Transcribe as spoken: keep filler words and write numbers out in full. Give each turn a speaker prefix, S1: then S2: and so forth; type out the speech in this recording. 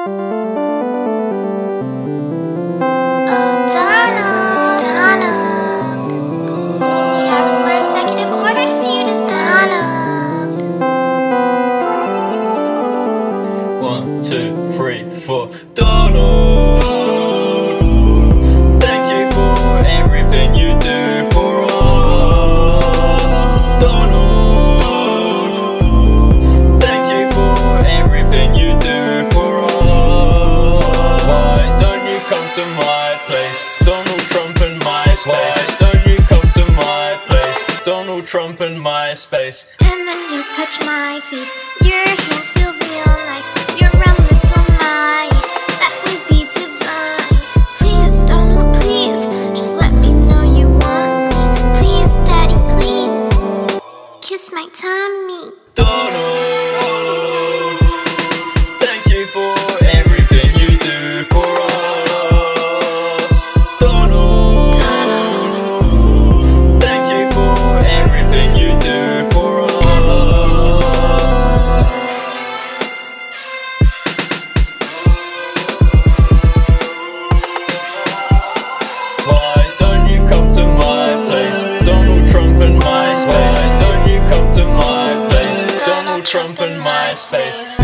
S1: One, two, three, four. Donald, thank you for everything you do for us. Donald, thank you for everything you do for us. Why don't you come to my place? Donald Trump and MySpace. Why don't you come to my place? Donald Trump and MySpace.
S2: And then you touch my face. Your hands feel real nice. Your round lips on mine. That would be divine. Please, Donald, please. Just let me know you want me. Please, Daddy, please. Kiss my tummy.
S1: Donald, thank you for everything you do for us. Donald, thank you for everything you do for us. Why don't you come to my place? Donald Trump and MySpace. Why don't you come to my place? Donald Trump and MySpace.